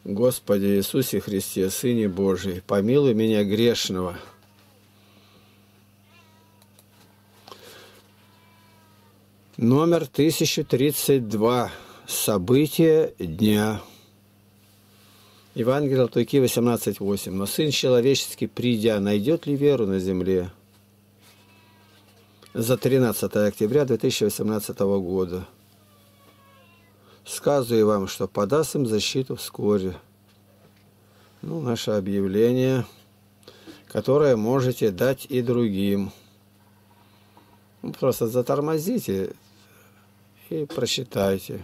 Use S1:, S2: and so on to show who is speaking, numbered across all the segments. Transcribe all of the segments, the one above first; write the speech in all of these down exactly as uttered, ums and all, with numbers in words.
S1: Господи Иисусе Христе, Сыне Божий, помилуй меня грешного. Номер тысяча тридцать два. События дня. Евангелие от Луки восемнадцать восемь. Но Сын Человеческий, придя, найдет ли веру на земле? За тринадцатое октября две тысячи восемнадцатого года. Сказываю вам, что подаст им защиту вскоре. Ну, наше объявление, которое можете дать и другим. Ну, просто затормозите и прочитайте.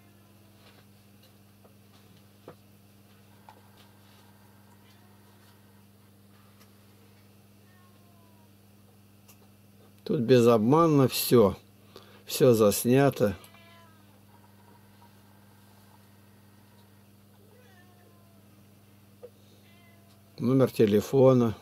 S1: Тут безобманно все. Все заснято. Номер телефона.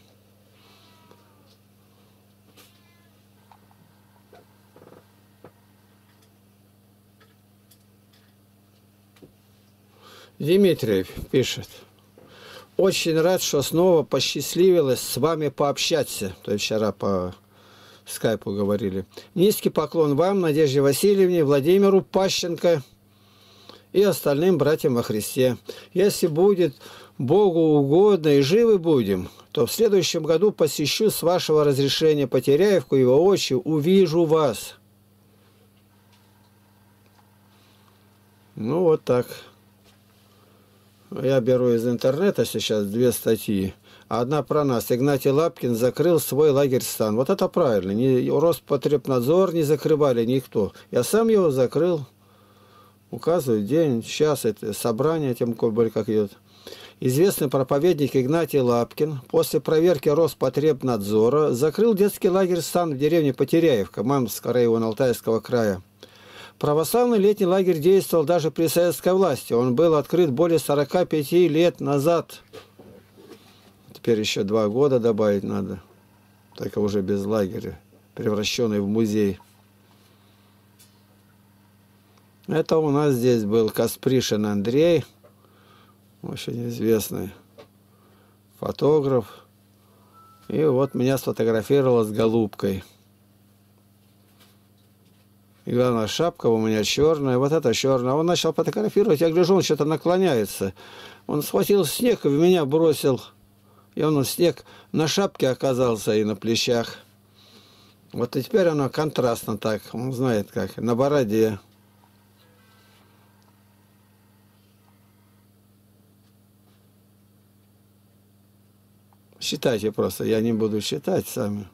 S1: Дмитрий пишет. Очень рад, что снова посчастливилось с вами пообщаться. То есть вчера по скайпу говорили. Низкий поклон вам, Надежде Васильевне, Владимиру Пащенко и остальным братьям во Христе. Если будет Богу угодно и живы будем, то в следующем году посещу с вашего разрешения Потеряевку и воочию увижу вас. Ну, вот так. Я беру из интернета сейчас две статьи. Одна про нас. Игнатий Лапкин закрыл свой лагерь-стан. Вот это правильно. Ни Роспотребнадзор не закрывали, никто. Я сам его закрыл. Указываю день, час, это собрание, тем более как идет. Известный проповедник Игнатий Лапкин после проверки Роспотребнадзора закрыл детский лагерь-стан в деревне Потеряевка, Мамского района Алтайского края. Православный летний лагерь действовал даже при советской власти. Он был открыт более сорока пяти лет назад. Теперь еще два года добавить надо. Только уже без лагеря, превращенный в музей. Это у нас здесь был Каспришин Андрей, очень известный фотограф. И вот меня сфотографировала с голубкой. И главное, шапка у меня черная, вот эта черная. Он начал фотографировать, я гляжу, он что-то наклоняется. Он схватил снег и в меня бросил. И он снег на шапке оказался и на плечах. Вот и теперь оно контрастно так, он знает как, на бороде. Считайте просто, я не буду считать сами.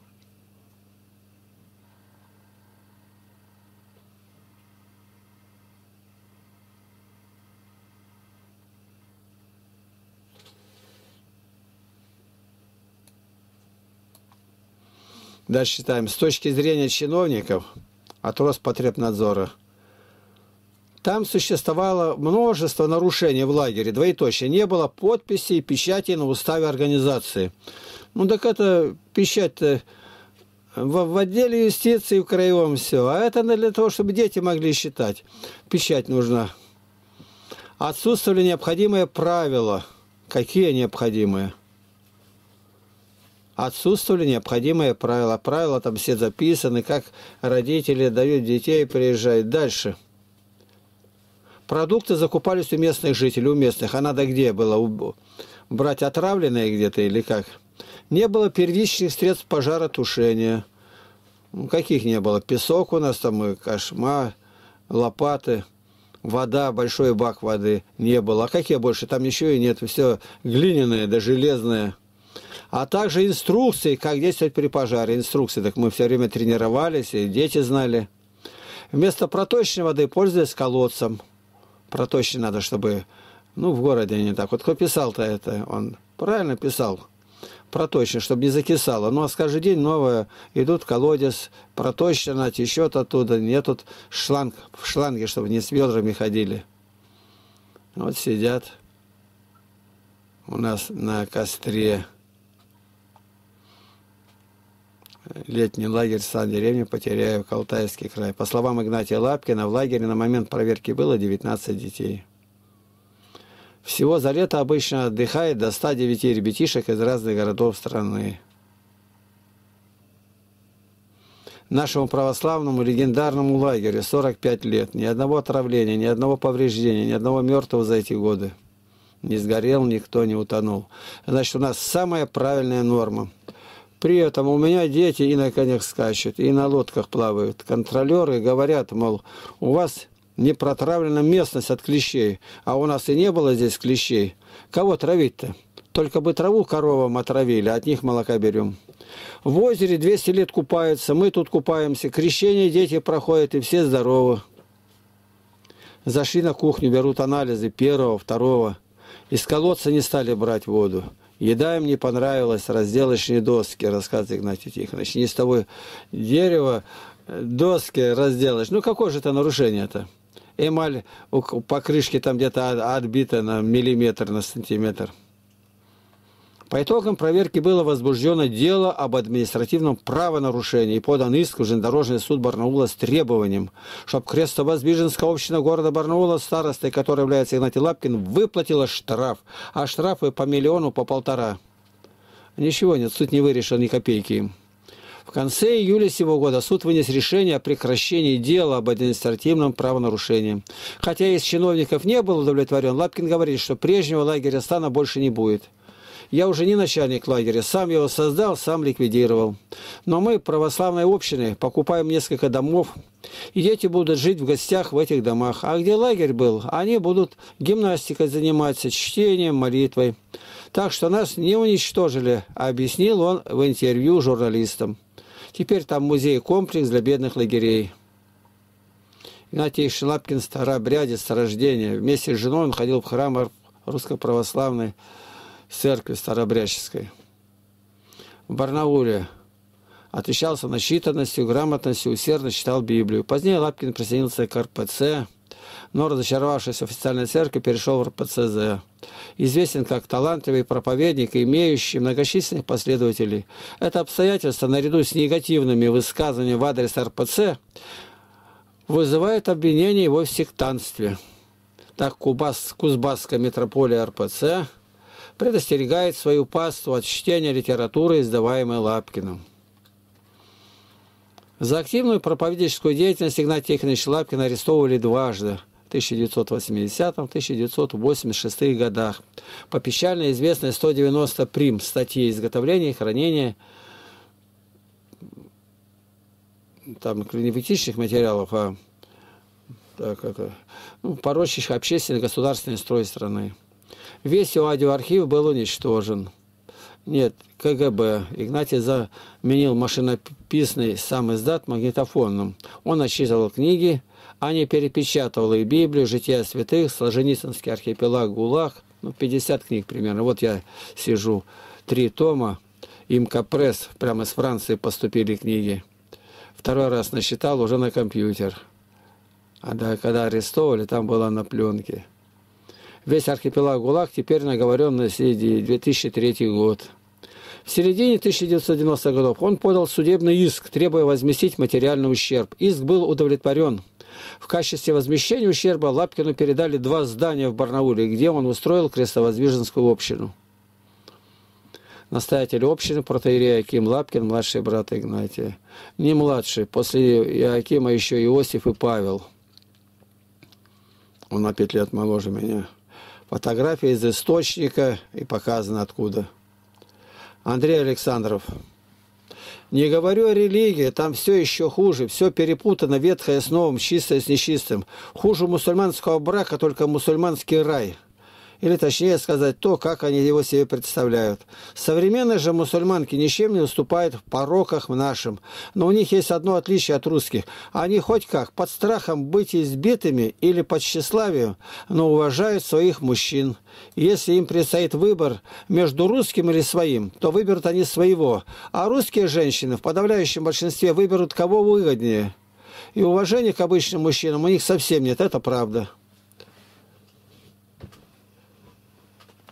S1: Дальше читаем. С точки зрения чиновников от Роспотребнадзора. Там существовало множество нарушений в лагере. Двоеточие. Не было подписей и печати на уставе организации. Ну так это печать-то в, в отделе юстиции в краевом все. А это для того, чтобы дети могли считать. Печать нужна. Отсутствовали необходимые правила. Какие необходимые? Отсутствовали необходимые правила. Правила там все записаны, как родители дают детей, приезжают. Дальше. Продукты закупались у местных жителей, у местных. А надо где было? Брать отравленные где-то или как? Не было первичных средств пожаротушения. Ну, каких не было? Песок у нас там, кошма, лопаты, вода, большой бак воды не было. А какие больше? Там еще и нет. Все глиняное да железное. А также инструкции, как действовать при пожаре. Инструкции, так мы все время тренировались, и дети знали. Вместо проточной воды пользуясь колодцем. Проточной надо, чтобы... Ну, в городе не так. Вот кто писал-то это? Он правильно писал. Проточно, чтобы не закисало. Ну, а с каждый день новое. Идут колодец, проточно, течет оттуда. Нет тут шланг, в шланге, чтобы не с ведрами ходили. Вот сидят у нас на костре. Летний лагерь Сан-деревня Потеряевка, Алтайский край. По словам Игнатия Лапкина, в лагере на момент проверки было девятнадцать детей. Всего за лето обычно отдыхает до ста девяти ребятишек из разных городов страны. Нашему православному легендарному лагерю сорок пять лет. Ни одного отравления, ни одного повреждения, ни одного мертвого за эти годы. Не сгорел никто, не утонул. Значит, у нас самая правильная норма. При этом у меня дети и на конях скачут, и на лодках плавают. Контролеры говорят, мол, у вас не протравлена местность от клещей, а у нас и не было здесь клещей. Кого травить-то? Только бы траву коровам отравили, от них молока берем. В озере двести лет купаются, мы тут купаемся, крещение дети проходят, и все здоровы. Зашли на кухню, берут анализы первого, второго. Из колодца не стали брать воду. Еда им не понравилась, разделочные доски, рассказывает Игнатий Тихонович. Не с того дерева доски разделаешь. Ну, какое же это нарушение-то? Эмаль по крышке там где-то отбита на миллиметр, на сантиметр. По итогам проверки было возбуждено дело об административном правонарушении и подан иск в железнодорожный суд Барнаула с требованием, чтобы Крестовоздвиженская община города Барнаула, старостой, которой является Игнатий Лапкин, выплатила штраф, а штрафы по миллиону, по полтора. Ничего нет, суд не вырешил ни копейки им. В конце июля сего года суд вынес решение о прекращении дела об административном правонарушении. Хотя из чиновников не был удовлетворен, Лапкин говорит, что прежнего лагеря стана больше не будет. Я уже не начальник лагеря, сам его создал, сам ликвидировал. Но мы, православной общины, покупаем несколько домов, и дети будут жить в гостях в этих домах. А где лагерь был, они будут гимнастикой заниматься, чтением, молитвой. Так что нас не уничтожили, объяснил он в интервью журналистам. Теперь там музей-комплекс для бедных лагерей. Игнатий Лапкин старообрядец с рождения. Вместе с женой он ходил в храм русско-православной церкви старообрядческой. В Барнауле отличался начитанностью, грамотностью, усердно читал Библию. Позднее Лапкин присоединился к эр пэ цэ, но, разочаровавшись в официальной церкви, перешел в эр пэ цэ зэ. Известен как талантливый проповедник, имеющий многочисленных последователей. Это обстоятельство, наряду с негативными высказываниями в адрес эр пэ цэ, вызывает обвинение его в сектантстве. Так Кубас, Кузбасская митрополия эр пэ цэ предостерегает свою паству от чтения литературы, издаваемой Лапкиным. За активную проповедническую деятельность Игнатия Тихоновича Лапкина арестовывали дважды, в тысяча девятьсот восьмидесятом — тысяча девятьсот восемьдесят шестом годах, по печально известной сто девяносто прим статье изготовления и хранения там клиневитических материалов, а так, это, ну, порочащих общественный государственный строй страны. Весь его аудиоархив был уничтожен. Нет, ка гэ бэ. Игнатий заменил машинописный сам издат магнитофонным. Он отчитывал книги, а не перепечатывал и Библию, Жития святых, Солженицынский архипелаг, ГУЛАГ. Ну, пятьдесят книг примерно. Вот я сижу, три тома. Имкапресс, прямо из Франции поступили книги. Второй раз насчитал уже на компьютер. А да, когда арестовали, там было на пленке. Весь архипелаг ГУЛАГ теперь наговорен на две тысячи третий год. В середине тысяча девятьсот девяностых годов он подал судебный иск, требуя возместить материальный ущерб. Иск был удовлетворен. В качестве возмещения ущерба Лапкину передали два здания в Барнауле, где он устроил крестовоздвиженскую общину. Настоятель общины протоиерей Иоаким Лапкин, младший брат Игнатия. Не младший, после Иоакима еще Иосиф и Павел. Он на пять лет моложе меня. Фотография из источника и показано откуда. Андрей Александров. Не говорю о религии, там все еще хуже, все перепутано, ветхое с новым, чистое с нечистым. Хуже мусульманского брака, только мусульманский рай. Или точнее сказать то, как они его себе представляют. Современные же мусульманки ничем не уступают в пороках в нашем. Но у них есть одно отличие от русских. Они хоть как, под страхом быть избитыми или под тщеславием, но уважают своих мужчин. И если им предстоит выбор между русским или своим, то выберут они своего. А русские женщины в подавляющем большинстве выберут кого выгоднее. И уважения к обычным мужчинам у них совсем нет, это правда.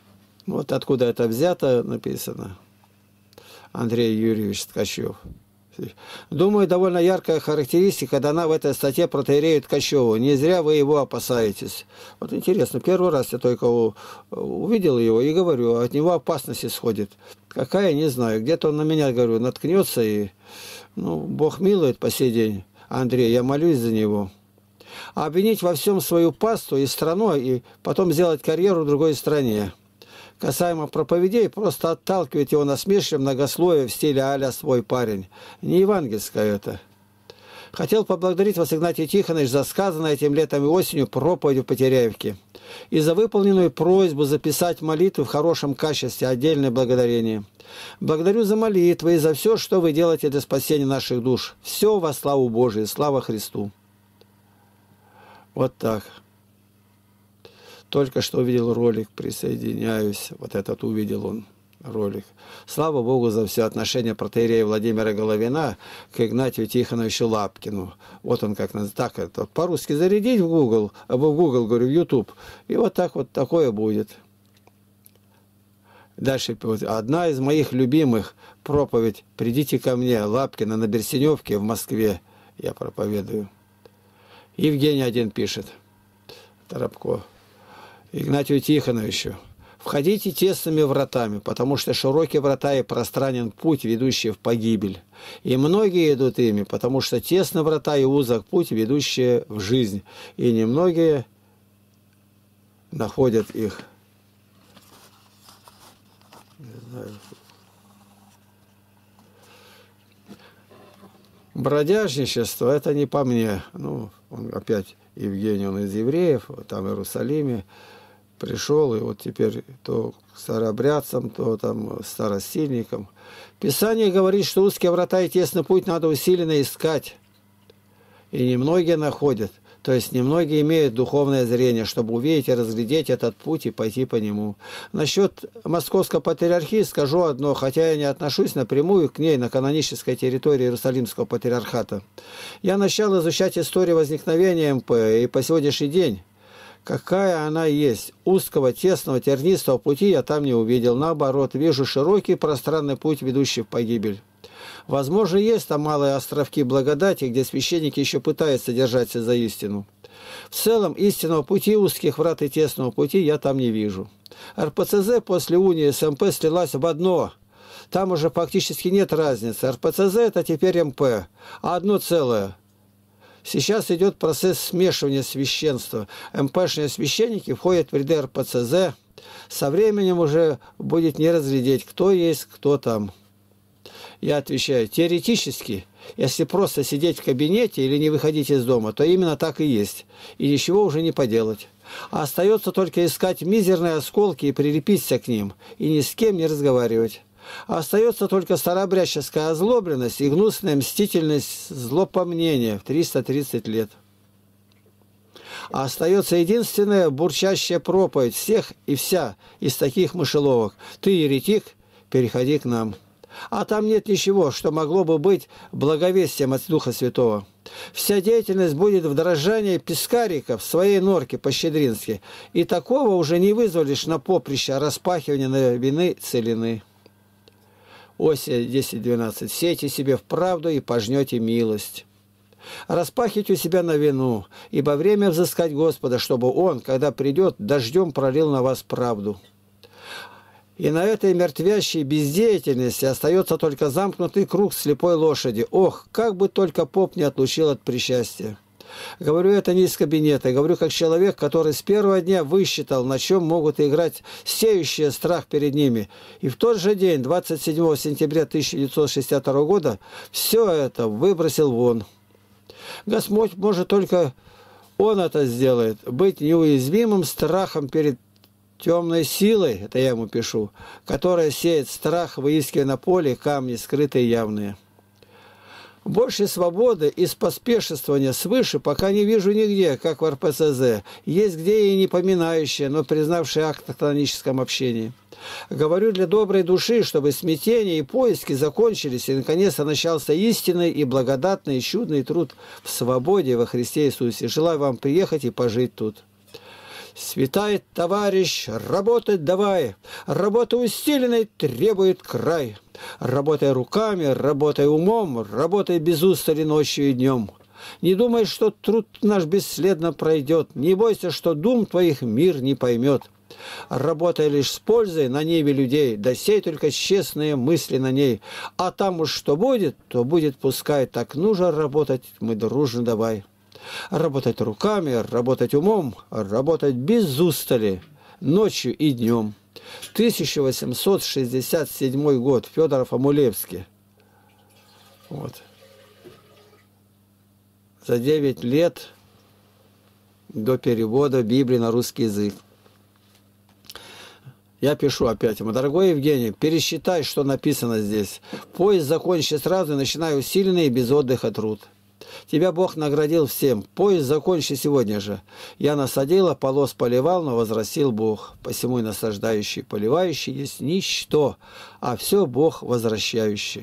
S1: Вот откуда это взято, написано. Андрей Юрьевич Ткачев. Думаю, довольно яркая характеристика дана в этой статье протоиерею Ткачеву. Не зря вы его опасаетесь. Вот интересно, первый раз я только увидел его и говорю, от него опасность исходит. Какая, не знаю. Где-то он на меня, говорю, наткнется и, ну, Бог милует по сей день. Андрей, я молюсь за него. А обвинить во всем свою пасту и страну, и потом сделать карьеру в другой стране. Касаемо проповедей, просто отталкивать его насмешливым многословие в стиле а-ля «свой парень». Не евангельское это. Хотел поблагодарить вас, Игнатий Тихонович, за сказанное этим летом и осенью проповедь в Потеряевке и за выполненную просьбу записать молитвы в хорошем качестве, отдельное благодарение. Благодарю за молитвы и за все, что вы делаете для спасения наших душ. Все во славу Божию, слава Христу. Вот так. Только что увидел ролик, присоединяюсь. Вот этот увидел он ролик. Слава Богу за все отношения протоиерея Владимира Головина к Игнатию Тихоновичу Лапкину. Вот он как так это по-русски зарядить в Google, в Google, говорю, в YouTube. И вот так вот такое будет. Дальше одна из моих любимых проповедь «Придите ко мне» Лапкина на Берсеневке в Москве. Я проповедую. Евгений один пишет. Торопко. Игнатию Тихоновичу. Входите тесными вратами, потому что широкие врата и пространен путь, ведущий в погибель. И многие идут ими, потому что тесны врата и узок путь, ведущий в жизнь. И немногие находят их. Не знаю. Бродяжничество – это не по мне. Ну, он опять, Евгений, он из евреев, там в Иерусалиме пришел, и вот теперь то старообрядцам, то там старостильникам. Писание говорит, что узкие врата и тесный путь надо усиленно искать. И немногие находят. То есть немногие имеют духовное зрение, чтобы увидеть и разглядеть этот путь и пойти по нему. Насчет Московской патриархии скажу одно, хотя я не отношусь напрямую к ней на канонической территории Иерусалимского патриархата. Я начал изучать историю возникновения эм пэ, и по сегодняшний день, какая она есть, узкого, тесного, тернистого пути я там не увидел. Наоборот, вижу широкий пространный путь, ведущий в погибель. Возможно, есть там малые островки благодати, где священники еще пытаются держаться за истину. В целом, истинного пути, узких врат и тесного пути я там не вижу. эр пэ цэ зэ после унии с эм пэ слилась в одно. Там уже фактически нет разницы. эр пэ цэ зэ это теперь эм пэ, а одно целое. Сейчас идет процесс смешивания священства. эм пэшные священники входят в ряды эр пэ цэ зэ. Со временем уже будет не разглядеть, кто есть, кто там. Я отвечаю, теоретически, если просто сидеть в кабинете или не выходить из дома, то именно так и есть. И ничего уже не поделать. А остается только искать мизерные осколки и прилепиться к ним, и ни с кем не разговаривать. А остается только старообрядческая озлобленность и гнусная мстительность злопомнения в триста тридцать лет. А остается единственная бурчащая проповедь всех и вся из таких мышеловок. Ты, еретик, переходи к нам. А там нет ничего, что могло бы быть благовестием от Духа Святого. Вся деятельность будет в дрожании пескарика в своей норке по-щедрински. И такого уже не вызволишь на поприще распахивания на вины целины. Осия десять двенадцать. Сейте себе в правду и пожнете милость. Распахите у себя на вину, ибо время взыскать Господа, чтобы Он, когда придет, дождем пролил на вас правду. И на этой мертвящей бездеятельности остается только замкнутый круг слепой лошади. Ох, как бы только поп не отлучил от причастия. Говорю это не из кабинета, говорю как человек, который с первого дня высчитал, на чем могут играть сеющие страх перед ними. И в тот же день, двадцать седьмого сентября тысяча девятьсот шестьдесят второго года, все это выбросил вон. Господь может только Он это сделает, быть неуязвимым страхом перед темной силой, это я ему пишу, которая сеет страх, выискивая на поле камни, скрытые и явные. Большей свободы из поспешествования свыше пока не вижу нигде, как в эр пэ цэ зэ. Есть где и не поминающие, но признавшие акт в каноническом общении. Говорю для доброй души, чтобы смятение и поиски закончились, и наконец-то начался истинный и благодатный и чудный труд в свободе во Христе Иисусе. Желаю вам приехать и пожить тут. Светает, товарищ, работать давай. Работа усиленной требует край. Работай руками, работай умом, работай без устали ночью и днем. Не думай, что труд наш бесследно пройдет. Не бойся, что дум твоих мир не поймет. Работай лишь с пользой на небе людей, да сей только честные мысли на ней. А там уж что будет, то будет пускай. Так нужно работать, мы дружно давай. Работать руками, работать умом, работать без устали, ночью и днем. тысяча восемьсот шестьдесят седьмой год, Федоров-Амулевский. Вот. За девять лет до перевода Библии на русский язык. Я пишу опять ему: дорогой Евгений, пересчитай, что написано здесь. Поезд закончи сразу, начинай усиленный и без отдыха труд. Тебя Бог наградил всем. Поезд закончи сегодня же. Я насадила, полос поливал, но возвратил Бог. Посему и насаждающий, поливающий есть ничто, а все Бог возвращающий.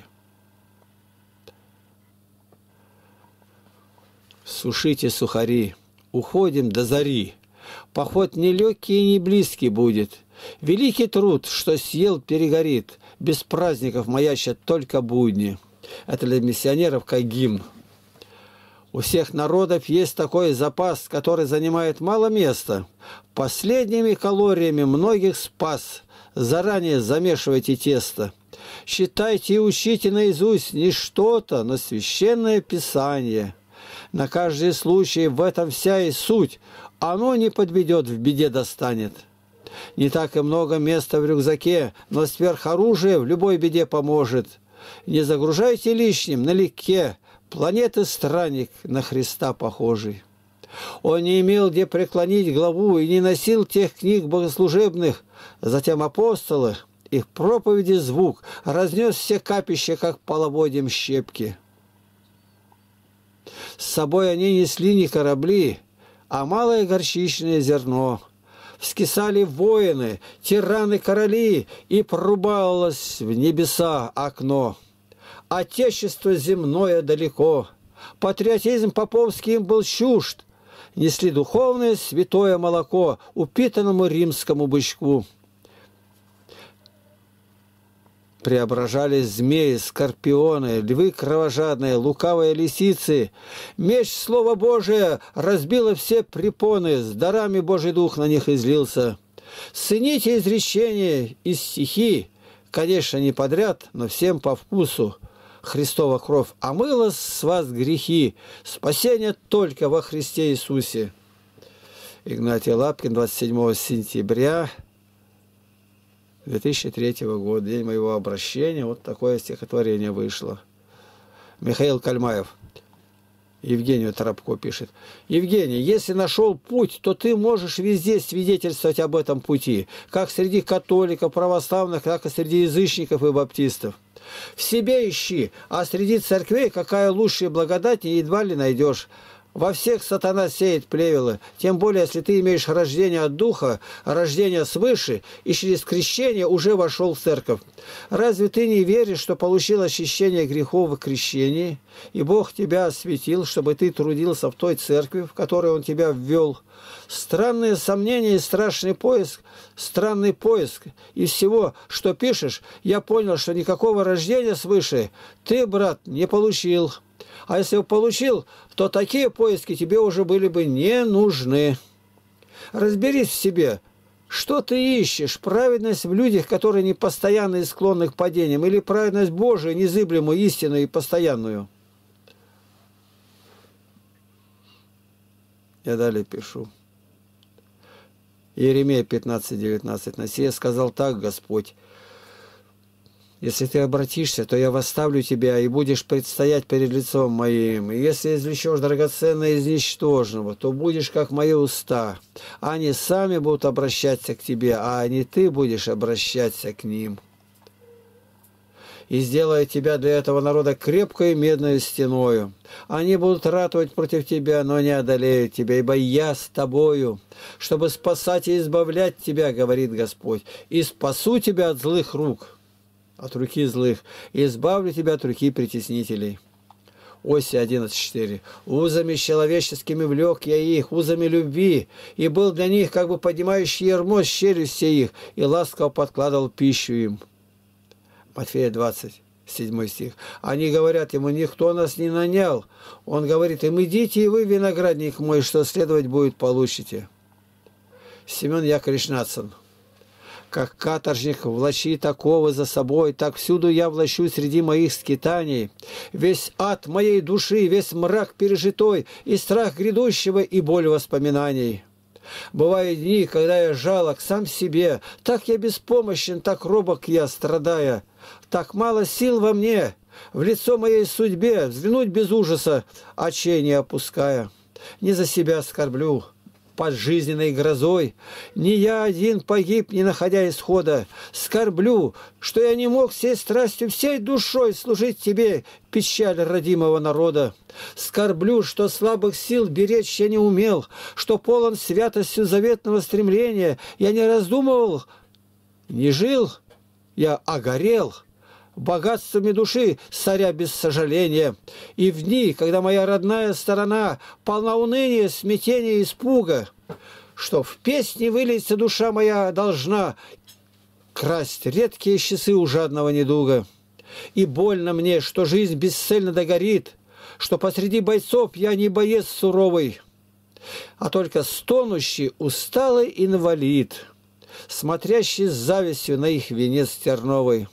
S1: Сушите сухари, уходим до зари. Поход не легкий и не близкий будет. Великий труд, что съел, перегорит. Без праздников маячат только будни. Это для миссионеров как гимн. У всех народов есть такой запас, который занимает мало места. Последними калориями многих спас. Заранее замешивайте тесто. Считайте и учите наизусть не что-то, но священное писание. На каждый случай в этом вся и суть. Оно не подведет, в беде достанет. Не так и много места в рюкзаке, но сверхоружие в любой беде поможет. Не загружайте лишним налегке. Планеты странник на Христа похожий. Он не имел где преклонить главу и не носил тех книг богослужебных. Затем апостолы, их проповеди звук, разнес все капища, как половодьем щепки. С собой они несли не корабли, а малое горчичное зерно. Вскисали воины, тираны-короли, и прорубалось в небеса окно. Отечество земное далеко, патриотизм поповский им был чужд, несли духовное святое молоко упитанному римскому бычку. Преображались змеи, скорпионы, львы кровожадные, лукавые лисицы. Меч Слова Божия разбило все препоны, с дарами Божий Дух на них излился. Цените изречения и стихи, конечно, не подряд, но всем по вкусу. Христова кровь омыла с вас грехи, спасение только во Христе Иисусе. Игнатий Лапкин, двадцать седьмого сентября две тысячи третьего года, день моего обращения. Вот такое стихотворение вышло. Михаил Кальмаев Евгению Торопко пишет: Евгений, если нашел путь, то ты можешь везде свидетельствовать об этом пути, как среди католиков, православных, так и среди язычников и баптистов. В себе ищи, а среди церквей какая лучшая благодать едва ли найдешь. Во всех сатана сеет плевелы, тем более, если ты имеешь рождение от Духа, рождение свыше, и через крещение уже вошел в церковь. Разве ты не веришь, что получил очищение грехов в крещении, и Бог тебя осветил, чтобы ты трудился в той церкви, в которой Он тебя ввел? Странные сомнения и страшный поиск, странный поиск. Из всего, что пишешь, я понял, что никакого рождения свыше ты, брат, не получил. А если бы получил, то такие поиски тебе уже были бы не нужны. Разберись в себе, что ты ищешь, праведность в людях, которые не постоянны и склонны к падениям, или праведность Божию, незыблемую, истинную и постоянную. Я далее пишу. Иеремия пятнадцать девятнадцать. На сие сказал так Господь: если ты обратишься, то я восставлю тебя, и будешь предстоять перед лицом моим. И если извлечешь драгоценное из ничтожного, то будешь как мои уста. Они сами будут обращаться к тебе, а не ты будешь обращаться к ним. И сделаю тебя для этого народа крепкой медной стеною. Они будут ратовать против тебя, но не одолеют тебя, ибо я с тобою, чтобы спасать и избавлять тебя, говорит Господь, и спасу тебя от злых рук, от руки злых, и избавлю тебя от руки притеснителей. Оси одиннадцать четыре. «Узами человеческими влек я их, узами любви, и был для них, как бы поднимающий ярмо с челюсти их, и ласково подкладывал пищу им». Матфея двадцать, седьмой стих. «Они говорят ему, никто нас не нанял». Он говорит им, идите и вы, виноградник мой, что следовать будет, получите. Семен Яковлевич Нацин. «Как каторжник влачит оковы за собой, так всюду я влачу среди моих скитаний. Весь ад моей души, весь мрак пережитой, и страх грядущего, и боль воспоминаний. Бывают дни, когда я жалок сам себе, так я беспомощен, так робок я, страдая. Так мало сил во мне, в лицо моей судьбе взглянуть без ужаса, очей не опуская. Не за себя скорблю под жизненной грозой, не я один погиб, не находя исхода. Скорблю, что я не мог всей страстью, всей душой служить тебе, печаль родимого народа. Скорблю, что слабых сил беречь я не умел, что полон святостью заветного стремления я не раздумывал, не жил, я огорел богатствами души, царя без сожаления. И в дни, когда моя родная сторона полна уныния, смятения и испуга, что в песне вылиться душа моя должна красть редкие часы у жадного недуга. И больно мне, что жизнь бесцельно догорит, что посреди бойцов я не боец суровый, а только стонущий, усталый инвалид, смотрящий с завистью на их венец терновый».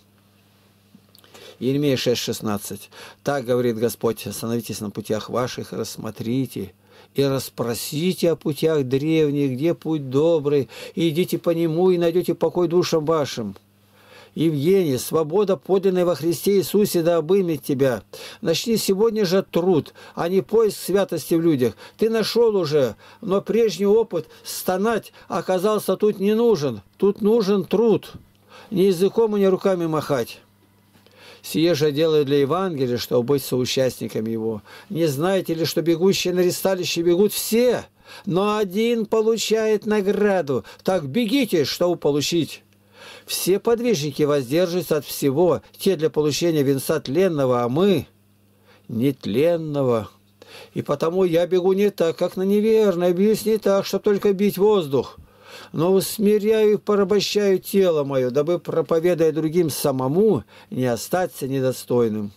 S1: Иеремия шесть шестнадцать. «Так говорит Господь, остановитесь на путях ваших, рассмотрите и расспросите о путях древних, где путь добрый, и идите по нему, и найдете покой душам вашим». Евгений, свобода, подлинная во Христе Иисусе, да обымет тебя. Начни сегодня же труд, а не поиск святости в людях. Ты нашел уже, но прежний опыт стонать оказался тут не нужен. Тут нужен труд, не языком и не руками махать. Сие же делаю для Евангелия, чтобы быть соучастниками его. Не знаете ли, что бегущие на ресталище бегут все, но один получает награду? Так бегите, чтобы получить. Все подвижники воздерживаются от всего, те для получения венца тленного, а мы нетленного. И потому я бегу не так, как на неверное, бьюсь не так, что только бить воздух, но усмиряю и порабощаю тело мое, дабы, проповедуя другим самому, не остаться недостойным».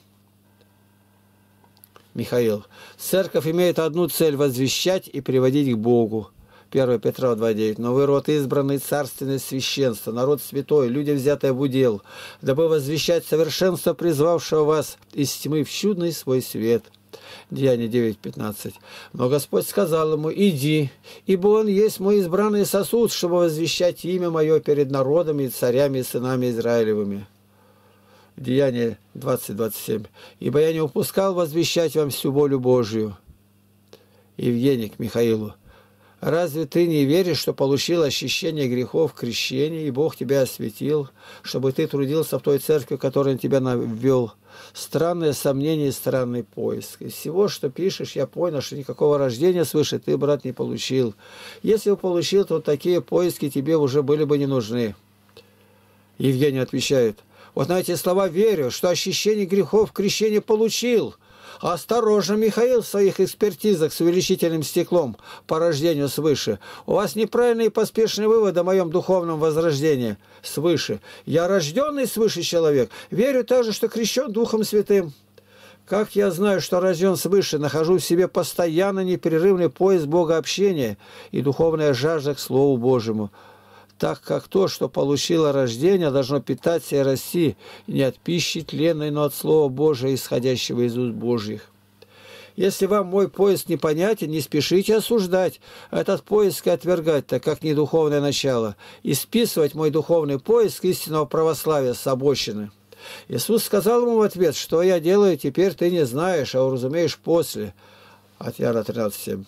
S1: Михаил. «Церковь имеет одну цель – возвещать и приводить к Богу». первое Петра два девять. «Но вы род избранный, царственное священство, народ святой, люди, взятые в удел, дабы возвещать совершенство призвавшего вас из тьмы в чудный свой свет». Деяние девять пятнадцать. «Но Господь сказал ему, иди, ибо он есть мой избранный сосуд, чтобы возвещать имя мое перед народами и царями и сынами Израилевыми». Деяние двадцать двадцать семь. «Ибо я не упускал возвещать вам всю волю Божию». Евгений к Михаилу. «Разве ты не веришь, что получил очищение грехов в крещении, и Бог тебя осветил, чтобы ты трудился в той церкви, которую Он тебя ввел? Странное сомнение и странный поиск. Из всего, что пишешь, я понял, что никакого рождения свыше ты, брат, не получил. Если бы получил, то такие поиски тебе уже были бы не нужны». Евгений отвечает: «Вот на эти слова верю, что очищение грехов в крещении получил. Осторожно, Михаил, в своих экспертизах с увеличительным стеклом по рождению свыше. У вас неправильные и поспешные выводы о моем духовном возрождении свыше. Я рожденный свыше человек. Верю также, что крещен Духом Святым. Как я знаю, что рожден свыше, нахожу в себе постоянно непрерывный поиск Богообщения и духовная жажда к Слову Божьему. Так как то, что получило рождение, должно питаться и расти не от пищи тленной, но от Слова Божия, исходящего из уст Божьих. Если вам мой поиск непонятен, не спешите осуждать этот поиск и отвергать, так как не духовное начало, и списывать мой духовный поиск истинного православия с обочины». Иисус сказал ему в ответ: «Что я делаю, теперь ты не знаешь, а уразумеешь после». От Иоанна тринадцать семь.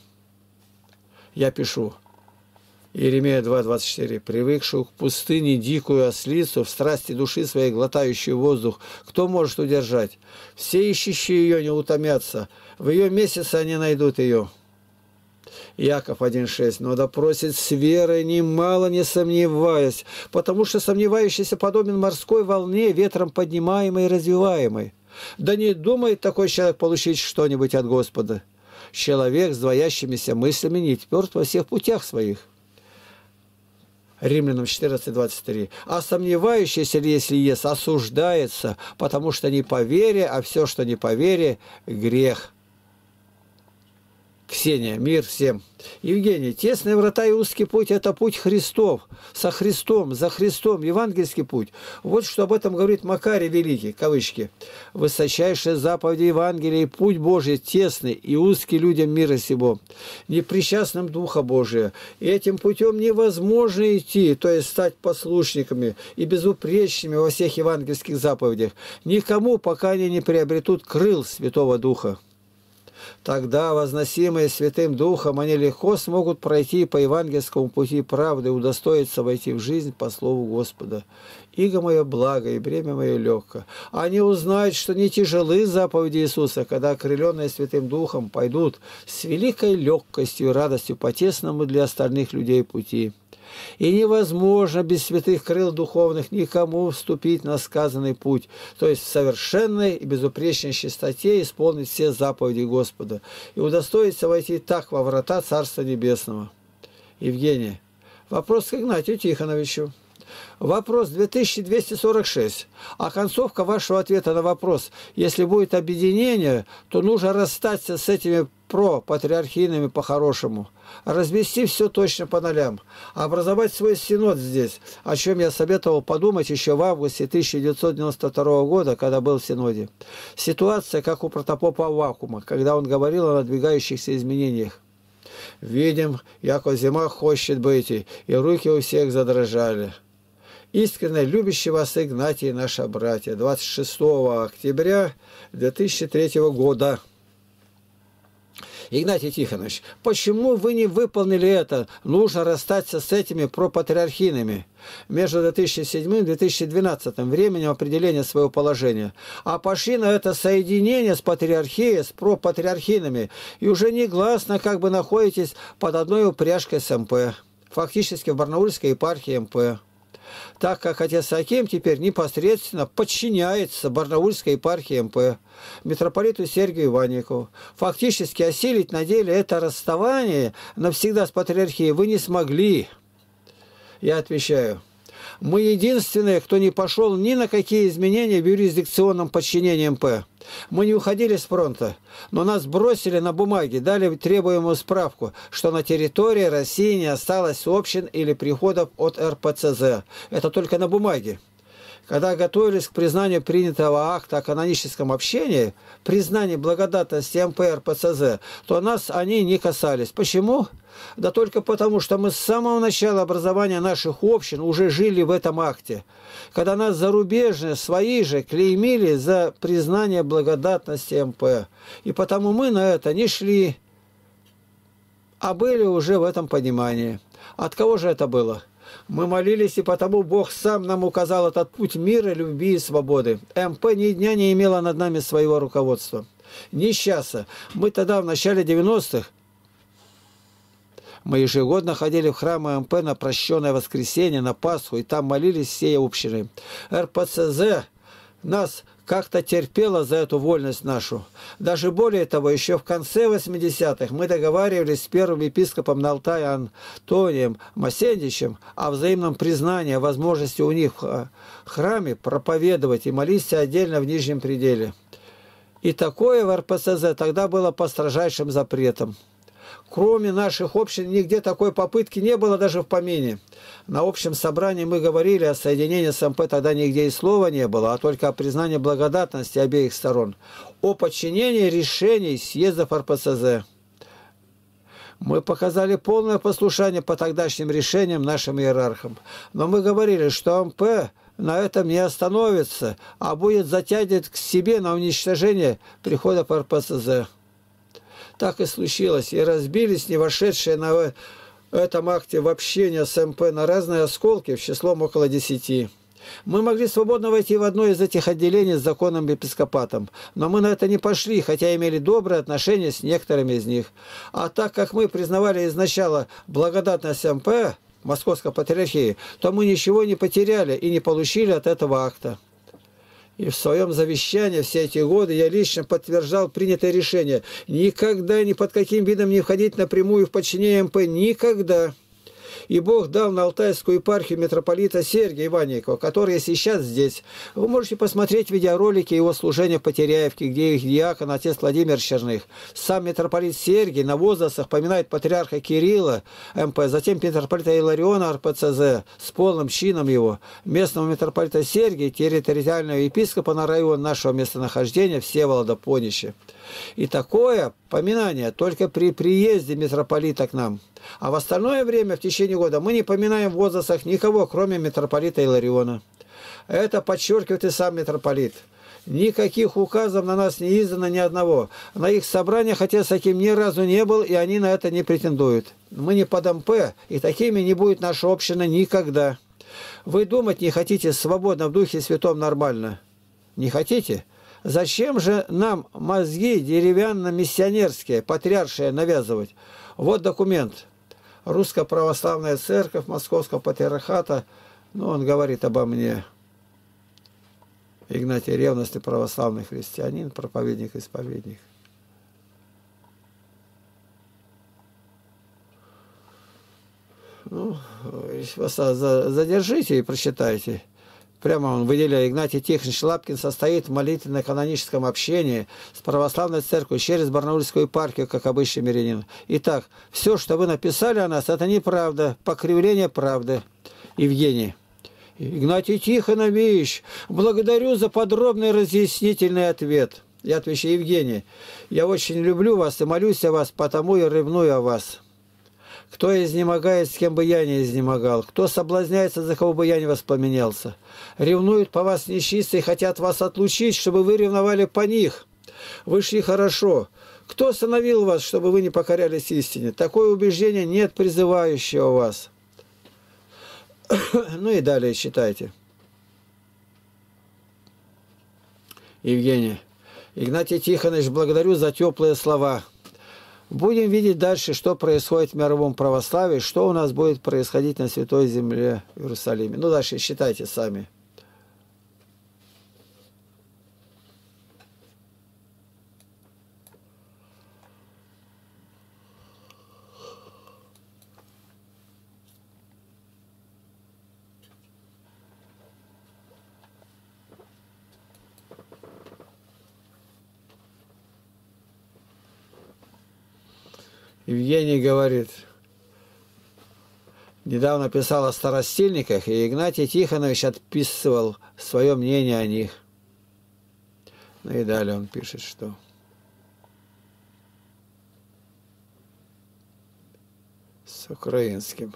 S1: Я пишу. Иеремия два двадцать четыре. «Привыкшую к пустыне дикую ослицу, в страсти души своей глотающую воздух, кто может удержать? Все ищущие ее не утомятся, в ее месяце они найдут ее». Яков один шесть. «Но допросит с верой, немало не сомневаясь, потому что сомневающийся подобен морской волне, ветром поднимаемой и развиваемой. Да не думает такой человек получить что-нибудь от Господа. Человек с двоящимися мыслями не тверд во всех путях своих. Римлянам четырнадцать, двадцать три. А сомневающийся, если ест, осуждается, потому что не по вере, а все, что не по вере, грех. Ксения, мир всем. Евгений, тесные врата и узкий путь – это путь Христов. Со Христом, за Христом, евангельский путь. Вот что об этом говорит Макарий Великий, кавычки. Высочайшие заповеди Евангелия и путь Божий тесный и узкий людям мира сего, непричастным Духа Божия. И этим путем невозможно идти, то есть стать послушниками и безупречными во всех евангельских заповедях, никому, пока они не приобретут крыл Святого Духа. Тогда, возносимые Святым Духом, они легко смогут пройти по евангельскому пути правды и удостоиться войти в жизнь по Слову Господа. Иго мое благо и бремя мое легко. Они узнают, что не тяжелы заповеди Иисуса, когда, окрыленные Святым Духом, пойдут с великой легкостью и радостью по тесному для остальных людей пути. И невозможно без святых крыл духовных никому вступить на сказанный путь, то есть в совершенной и безупречной чистоте исполнить все заповеди Господа и удостоиться войти так во врата Царства Небесного. Евгений, вопрос к Игнатию Тихоновичу. Вопрос две тысячи двести сорок шесть. А концовка вашего ответа на вопрос: если будет объединение, то нужно расстаться с этими пропатриархийными по-хорошему, развести все точно по нолям, образовать свой синод здесь, о чем я советовал подумать еще в августе тысяча девятьсот девяносто второго года, когда был в синоде. Ситуация, как у протопопа Аввакума, когда он говорил о надвигающихся изменениях. «Видим, яко зима хочет быть, и руки у всех задрожали». Искренне любящий вас Игнатий, наши братья, двадцать шестого октября две тысячи третьего года. Игнатий Тихонович, почему вы не выполнили это? Нужно расстаться с этими пропатриархийными. Между две тысячи седьмым и две тысячи двенадцатым временем определения своего положения. А пошли на это соединение с патриархией, с пропатриархийными. И уже негласно как бы находитесь под одной упряжкой с эм пэ. Фактически в Барнаульской епархии эм пэ. Так как отец Аким теперь непосредственно подчиняется Барнаульской епархии эм пэ, митрополиту Сергию Иванникову. Фактически осилить на деле это расставание навсегда с патриархией вы не смогли. Я отвечаю, мы единственные, кто не пошел ни на какие изменения в юрисдикционном подчинении эм пэ. Мы не уходили с фронта, но нас бросили на бумаге, дали требуемую справку, что на территории России не осталось общин или приходов от эр пэ цэ зэ. Это только на бумаге. Когда готовились к признанию принятого акта о каноническом общении, признанию благодатности эм пэ эр пэ цэ зэ, то нас они не касались. Почему? Да только потому, что мы с самого начала образования наших общин уже жили в этом акте. Когда нас зарубежные, свои же, клеймили за признание благодатности эм пэ. И потому мы на это не шли, а были уже в этом понимании. От кого же это было? Мы молились, и потому Бог сам нам указал этот путь мира, любви и свободы. эм пэ ни дня не имела над нами своего руководства. Ни часа. Мы тогда, в начале девяностых, мы ежегодно ходили в храм эм пэ на прощенное воскресенье, на Пасху, и там молились всей общиной. эр пэ цэ зэ нас как-то терпела за эту вольность нашу. Даже более того, еще в конце восьмидесятых мы договаривались с первым епископом на Алтае Антонием Масендичем о взаимном признании, о возможности у них в храме проповедовать и молиться отдельно в нижнем пределе. И такое в эр пэ цэ зэ тогда было по строжайшим запретам. Кроме наших общин, нигде такой попытки не было даже в помине. На общем собрании мы говорили о соединении с эм пэ, тогда нигде и слова не было, а только о признании благодатности обеих сторон, о подчинении решений съездов эр пэ цэ зэ. Мы показали полное послушание по тогдашним решениям нашим иерархам, но мы говорили, что эм пэ на этом не остановится, а будет затягивать к себе на уничтожение приходов эр пэ цэ зэ. Так и случилось, и разбились не вошедшие на этом акте в общение с эм пэ на разные осколки в числом около десяти. Мы могли свободно войти в одно из этих отделений с законным епископатом, но мы на это не пошли, хотя имели добрые отношения с некоторыми из них. А так как мы признавали изначально благодатность эм пэ, Московской патриархии, то мы ничего не потеряли и не получили от этого акта. И в своем завещании все эти годы я лично подтверждал принятое решение никогда ни под каким видом не входить напрямую в подчинение эм пэ. Никогда. И Бог дал на Алтайскую епархию митрополита Сергия Иванникова, который сейчас здесь. Вы можете посмотреть видеоролики его служения по Теряевке, где их диакон, отец Владимир Черных. Сам митрополит Сергий на возрастах поминает патриарха Кирилла эм пэ, затем митрополита Илариона эр пэ цэ зэ с полным чином его, местного митрополита Сергия, территориального епископа на район нашего местонахождения Всеволода Понища. И такое поминание только при приезде митрополита к нам. А в остальное время, в течение года, мы не поминаем в возрастах никого, кроме митрополита Илариона. Это подчеркивает и сам митрополит. Никаких указов на нас не издано ни одного. На их собраниях отец таким ни разу не был, и они на это не претендуют. Мы не под эм пэ, и такими не будет наша община никогда. Вы думать не хотите свободно в Духе Святом нормально? Не хотите? Зачем же нам мозги деревянно-миссионерские, патриаршие навязывать? Вот документ. Русская православная церковь Московского патриархата, ну, он говорит обо мне. Игнатий ревностный православный христианин, проповедник-исповедник. Ну, задержите и прочитайте. Прямо он выделяет: Игнатий Тихонович Лапкин состоит в молитвенно-каноническом общении с православной церковью через Барнаульскую епархию, как обычный мирянин. Итак, все, что вы написали о нас, это неправда, покривление правды. Евгений. Игнатий Тихонович, благодарю за подробный разъяснительный ответ. Я отвечаю: Евгений, я очень люблю вас и молюсь о вас, потому и ревную о вас. Кто изнемогает, с кем бы я не изнемогал, кто соблазняется, за кого бы я не воспламенялся. Ревнуют по вас нечистые, хотят вас отлучить, чтобы вы ревновали по них. Вы шли хорошо. Кто остановил вас, чтобы вы не покорялись истине? Такое убеждение нет призывающего вас. Ну и далее читайте. Евгений. Игнатий Тихонович, благодарю за теплые слова. Будем видеть дальше, что происходит в мировом православии, что у нас будет происходить на Святой Земле в Иерусалиме. Ну, дальше считайте сами. Евгений говорит, недавно писал о старостильниках, и Игнатий Тихонович отписывал свое мнение о них. Ну и далее он пишет, что с украинским.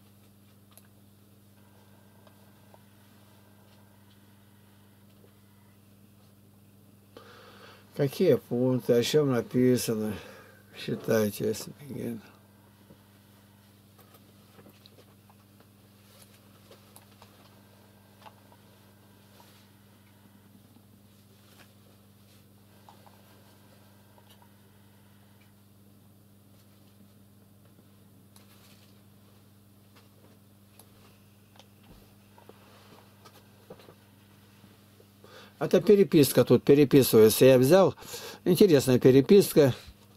S1: Какие пункты, о чем написано? Считайте, если begin. Это переписка тут переписывается. Я взял. Интересная переписка.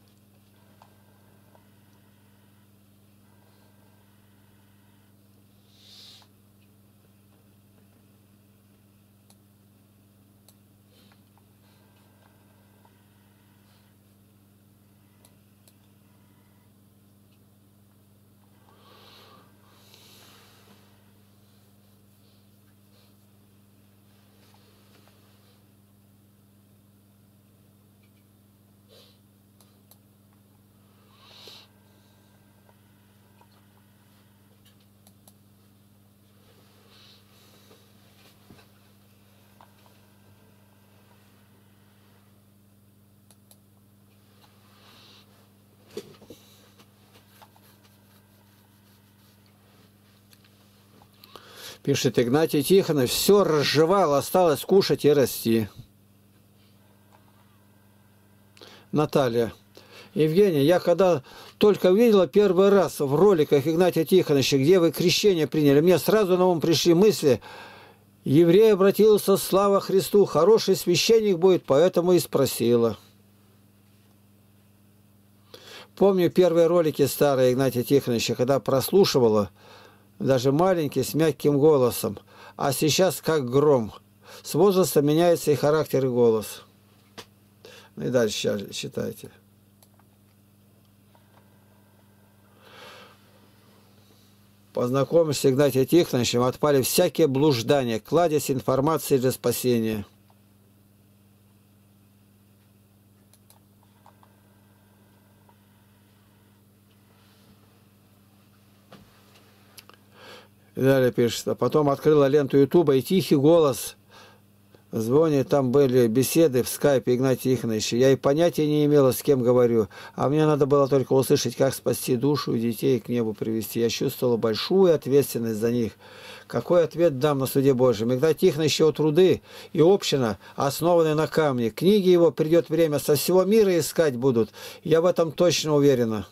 S1: Пишет Игнатий Тихонович, все разжевал, осталось кушать и расти. Наталья. Евгений, я когда только видела первый раз в роликах Игнатия Тихоновича, где вы крещение приняли, мне сразу на ум пришли мысли, Еврей обратился, слава Христу, хороший священник будет, поэтому и спросила. Помню первые ролики старые Игнатия Тихоновича, когда прослушивала, даже маленький, с мягким голосом. А сейчас как гром. С возрастом меняется и характер, и голос. Ну и дальше сейчас читайте. Познакомишься с Игнатием Тихоновичем, отпали всякие блуждания, кладезь информации для спасения. И далее пишет. А потом открыла ленту Ютуба, и тихий голос звонит, там были беседы в скайпе Игнатия Тихоновича. Я и понятия не имела, с кем говорю. А мне надо было только услышать, как спасти душу и детей к небу привести. Я чувствовала большую ответственность за них. Какой ответ дам на суде Божьем? Игнатий Тихонович, его труды и община, основанные на камне. Книги его придет время со всего мира искать будут. Я в этом точно уверена.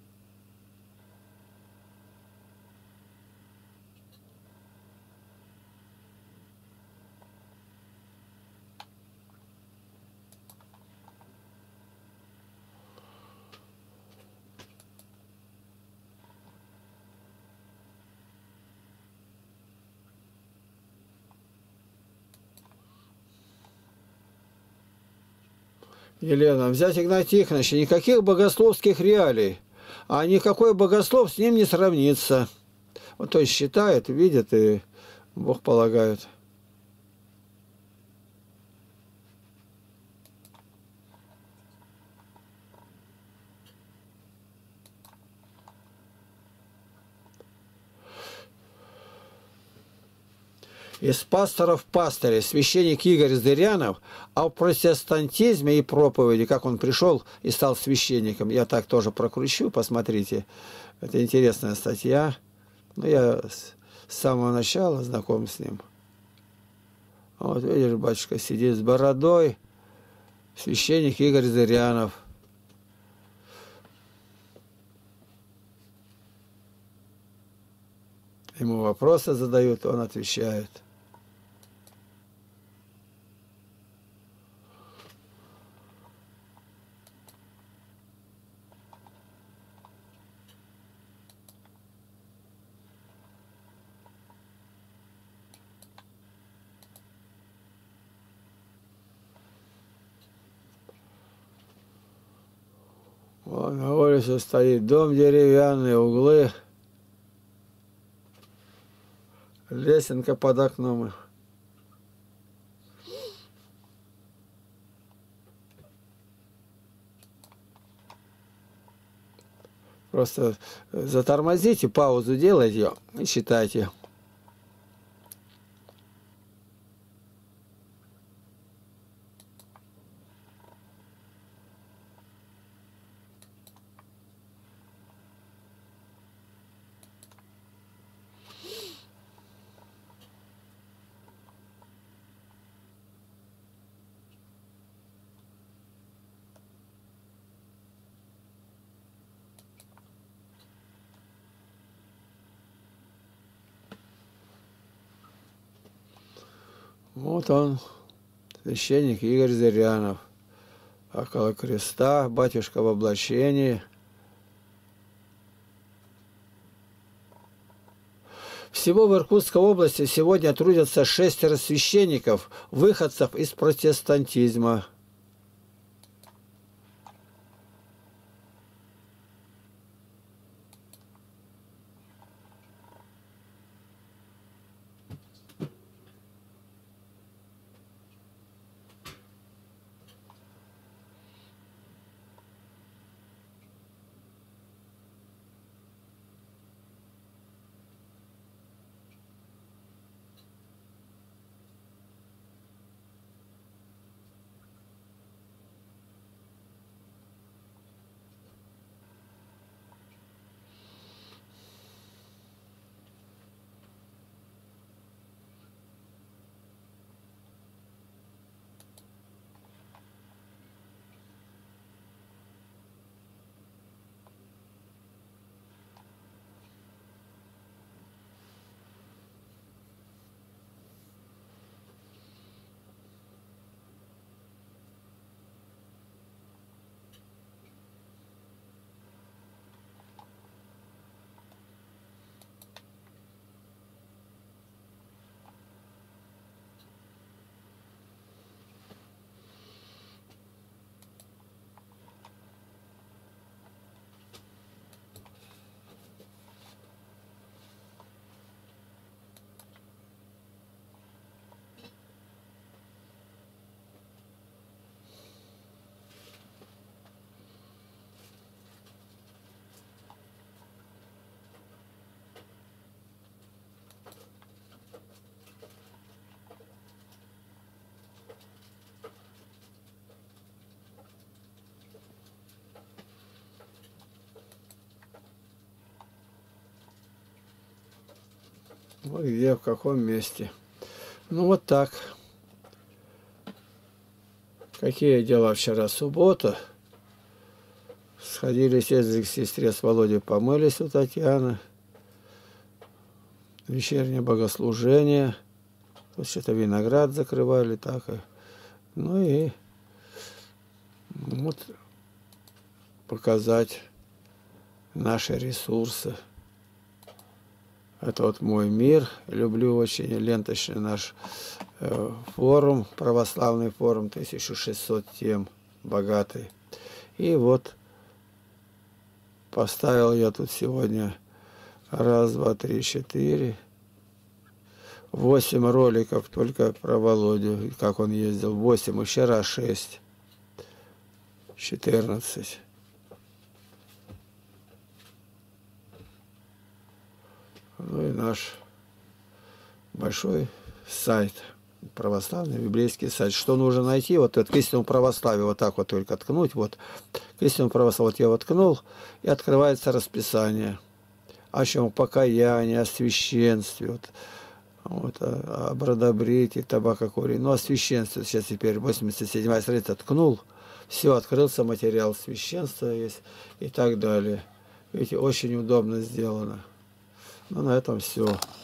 S1: Елена, взять Игнатия Тихоновича, никаких богословских реалий, а никакой богослов с ним не сравнится. Вот, то есть считает, видит и Бог полагает. Из пасторов пастыря, священник Игорь Зырянов, о протестантизме и проповеди, как он пришел и стал священником. Я так тоже прокручу, посмотрите. Это интересная статья. Ну, я с самого начала знаком с ним. Вот видишь, батюшка сидит с бородой, священник Игорь Зырянов. Ему вопросы задают, он отвечает. Вон на улице стоит дом деревянный, углы, лесенка под окном. Просто затормозите, паузу делайте и читайте. Вот он, священник Игорь Зырянов, около креста, батюшка в облачении. Всего в Иркутской области сегодня трудятся шестеро священников, выходцев из протестантизма. Вот где, в каком месте. Ну вот так. Какие дела вчера? Суббота. Сходили к сестре с Володей, помылись у Татьяны. Вечернее богослужение. Тут что-то виноград закрывали. Так. Ну и вот показать наши ресурсы. Это вот мой мир. Люблю очень ленточный наш э, форум, православный форум, тысяча шестьсот тем, богатый. И вот поставил я тут сегодня раз, два, три, четыре, восемь роликов только про Володю, как он ездил. Восемь, и вчера шесть, четырнадцать. Ну и наш большой сайт, православный библейский сайт. Что нужно найти? Вот это к истинному православию, вот так вот только ткнуть. Вот к истинному православию вот я вот ткнул, и открывается расписание. О чем? Покаяние, о священстве, вот, вот, о, о бродобрите, табакокурении. Ну, о священстве сейчас теперь восемьдесят седьмая страница ткнул. Все, открылся материал священства есть и так далее. Видите, очень удобно сделано. Ну, на этом все.